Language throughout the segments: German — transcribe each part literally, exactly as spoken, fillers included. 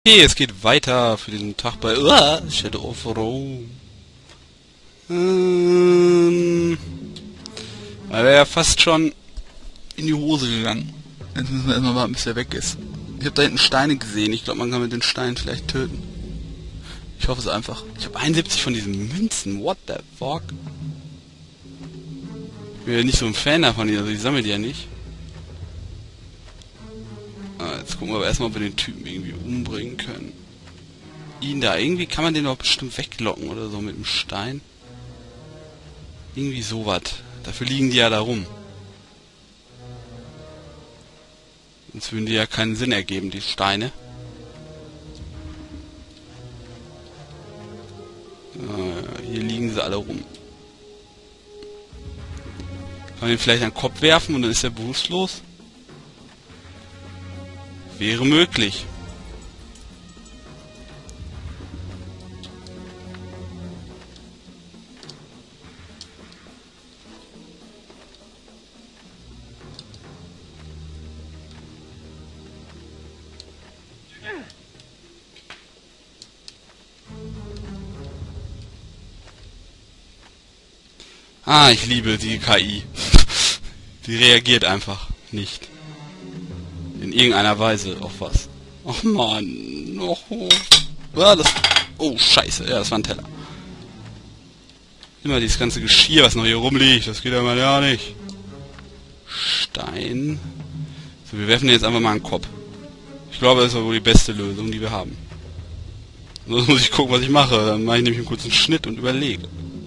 Okay, es geht weiter für den Tag bei uh, Shadow of Rome. Ähm, weil er ja fast schon in die Hose gegangen. Jetzt müssen wir erstmal warten, bis er weg ist. Ich habe da hinten Steine gesehen. Ich glaube, man kann mit den Steinen vielleicht töten. Ich hoffe es einfach. Ich habe einundsiebzig von diesen Münzen. What the fuck? Ich bin ja nicht so ein Fan davon. Also ich sammle die ja nicht. Ah, jetzt gucken wir aber erstmal, ob wir den Typen irgendwie umbringen können. Ihn da. Irgendwie kann man den doch bestimmt weglocken oder so mit dem Stein. Irgendwie sowas. Dafür liegen die ja da rum. Sonst würden die ja keinen Sinn ergeben, die Steine. Ah, hier liegen sie alle rum. Kann man ihn vielleicht an den Kopf werfen und dann ist er bewusstlos? Wäre möglich. Ah, ich liebe die K I. Die reagiert einfach nicht. In irgendeiner Weise auf was. Och man. Oh, ja, das, oh scheiße. Ja, das war ein Teller. Immer dieses ganze Geschirr, was noch hier rumliegt. Das geht ja mal ja nicht. Stein. So, wir werfen den jetzt einfach mal an den Kopf. Ich glaube, das ist wohl die beste Lösung, die wir haben. Sonst muss ich gucken, was ich mache. Dann mache ich nämlich einen kurzen Schnitt und überlege.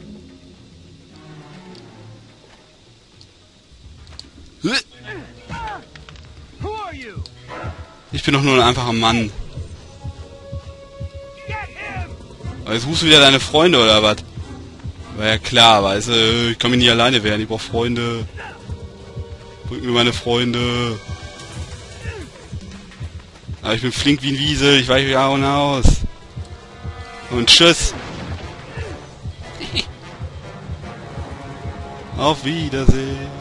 Ich bin doch nur ein einfacher Mann. Aber jetzt suchst du wieder deine Freunde, oder was? War ja klar, weißt du, ich kann mich nie alleine wehren, ich brauch Freunde. Bring mir meine Freunde. Aber ich bin flink wie ein Wiesel, ich weiche ja und aus. Und tschüss. Auf Wiedersehen.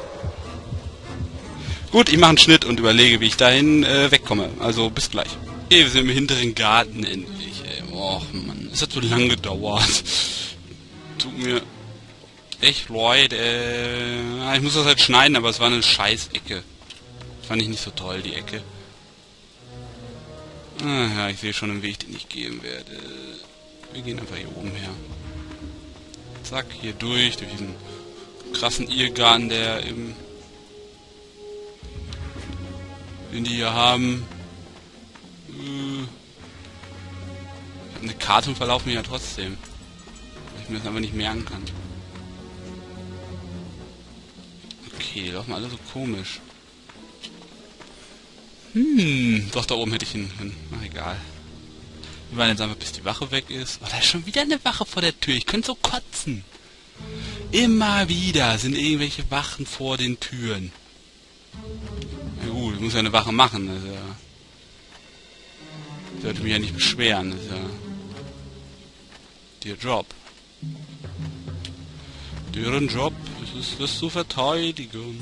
Gut, ich mache einen Schnitt und überlege, wie ich dahin äh, wegkomme. Also, bis gleich. Okay, wir sind im hinteren Garten endlich, ey. Och, Mann. Es hat so lange gedauert. Tut mir echt leid, äh. Ich muss das halt schneiden, aber es war eine scheiß Ecke. Fand ich nicht so toll, die Ecke. Ah, ja, ich sehe schon einen Weg, den ich gehen werde. Wir gehen einfach hier oben her. Zack, hier durch, durch diesen krassen Irrgarten, der im... den die hier haben. Äh, eine Karte und verlaufen mir ja trotzdem. Weil ich mir das einfach nicht merken kann. Okay, die laufen alle so komisch. Hm, doch, da oben hätte ich hin. hin. Ach, egal. Wir warten jetzt einfach, bis die Wache weg ist. Oh, da ist schon wieder eine Wache vor der Tür. Ich könnte so kotzen. Immer wieder sind irgendwelche Wachen vor den Türen. Ja gut, ich muss ja eine Wache machen. Das ist ja, ich sollte mich ja nicht beschweren. Das ist ja der Job. Deren Job ist es, das zu verteidigen.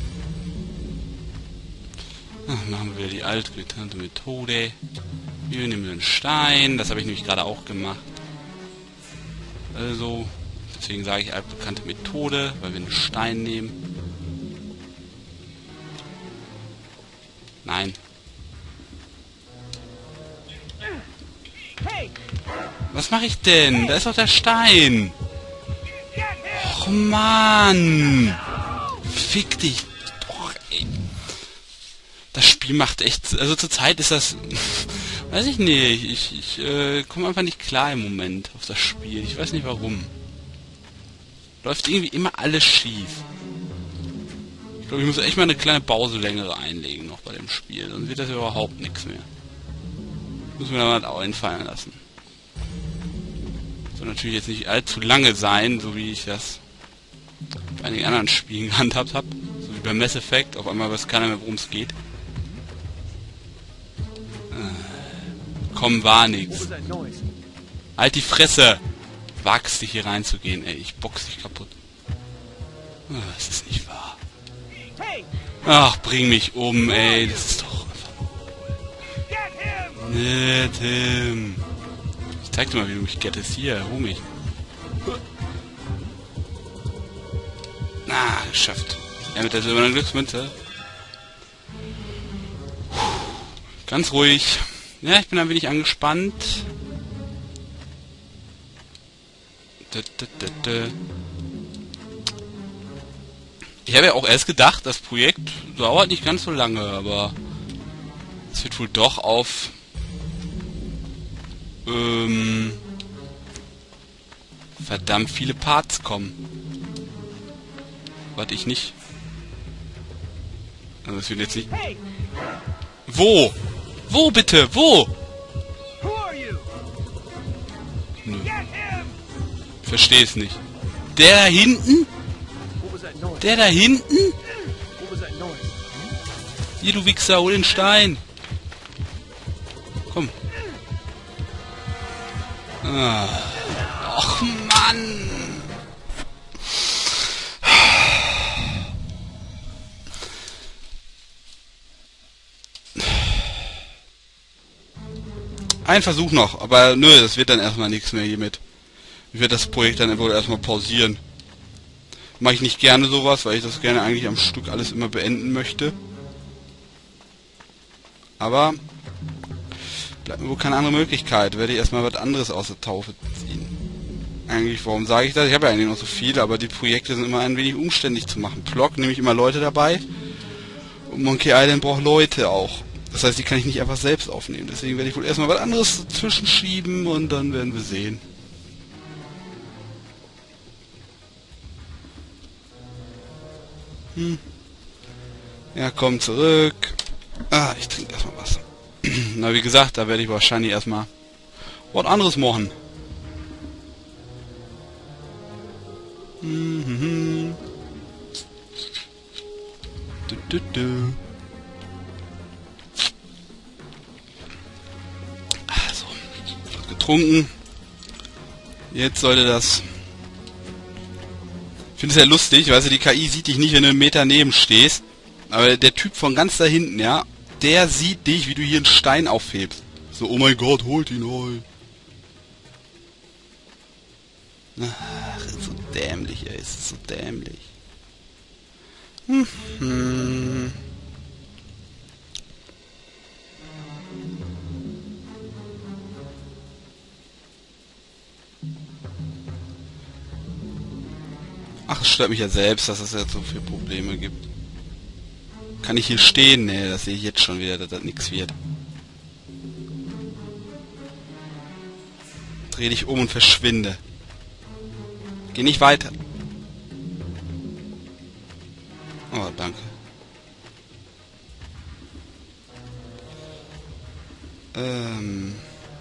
Ach, machen wir die altbekannte Methode. Wir nehmen den Stein. Das habe ich nämlich gerade auch gemacht. Also, deswegen sage ich altbekannte Methode, weil wir einen Stein nehmen. Nein. Was mache ich denn? Da ist doch der Stein. Och Mann. Fick dich. Doch, ey. Das Spiel macht echt... Also zurzeit ist das... Weiß ich nicht. Ich, ich äh, komme einfach nicht klar im Moment auf das Spiel. Ich weiß nicht warum. Läuft irgendwie immer alles schief. Ich glaube, ich muss echt mal eine kleine Pause längere einlegen noch bei dem Spiel. Sonst wird das überhaupt nichts mehr. Muss mir da mal auch einfallen lassen. Soll natürlich jetzt nicht allzu lange sein, so wie ich das bei einigen anderen Spielen gehandhabt habe. So wie bei Mass Effect. Auf einmal weiß keiner mehr, worum es geht. Äh, komm, war nix. Halt die Fresse! Wagst dich hier reinzugehen, ey. Ich box dich kaputt. Oh, das ist nicht wahr. Ach, bring mich um, ey. Das ist doch... Nee, Tim. Ich zeig dir mal, wie du mich gettest. Hier, hol mich. Ah, geschafft. Ja, mit der silbernen Glücksmünze. Ganz ruhig. Ja, ich bin ein wenig angespannt. Ich habe ja auch erst gedacht, das Projekt dauert nicht ganz so lange, aber es wird wohl doch auf ähm, verdammt viele Parts kommen. Warte ich nicht. Also es wird jetzt nicht... Wo? Wo bitte? Wo? Nö. Verstehe es nicht. Der da hinten? Der da hinten? Hier, du Wichser, hol den Stein. Komm. Ah. Och, Mann. Ein Versuch noch, aber nö, das wird dann erstmal nichts mehr hiermit. Ich werde das Projekt dann wohl erstmal pausieren. Mache ich nicht gerne sowas, weil ich das gerne eigentlich am Stück alles immer beenden möchte. Aber bleibt mir wohl keine andere Möglichkeit. Werde ich erstmal was anderes aus der Taufe ziehen. Eigentlich, warum sage ich das? Ich habe ja eigentlich noch so viele, aber die Projekte sind immer ein wenig umständlich zu machen. Plock nehme ich immer Leute dabei. Und Monkey Island braucht Leute auch. Das heißt, die kann ich nicht einfach selbst aufnehmen. Deswegen werde ich wohl erstmal was anderes zwischenschieben und dann werden wir sehen. Hm. Ja, komm zurück. Ah, ich trinke erstmal was. Na, wie gesagt, da werde ich wahrscheinlich erstmal was anderes machen. Mhm. Du, du, du. Also, getrunken. Jetzt sollte das... Ich finde es ja lustig, weißt du, die K I sieht dich nicht, wenn du einen Meter neben stehst. Aber der Typ von ganz da hinten, ja, der sieht dich, wie du hier einen Stein aufhebst. So, oh mein Gott, holt ihn rein. Ach, ist so dämlich, ey, ist so dämlich. Hm, hm. Ach, es stört mich ja selbst, dass es jetzt so viele Probleme gibt. Kann ich hier stehen? Nee, das sehe ich jetzt schon wieder, dass das nichts wird. Dreh dich um und verschwinde. Geh nicht weiter. Oh, danke. Ähm...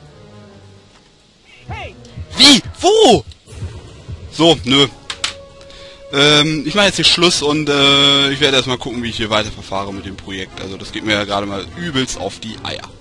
Wie? Wo? So, nö. Ähm, ich mache jetzt hier Schluss und äh, ich werde erstmal gucken, wie ich hier weiter verfahre mit dem Projekt. Also das geht mir ja gerade mal übelst auf die Eier.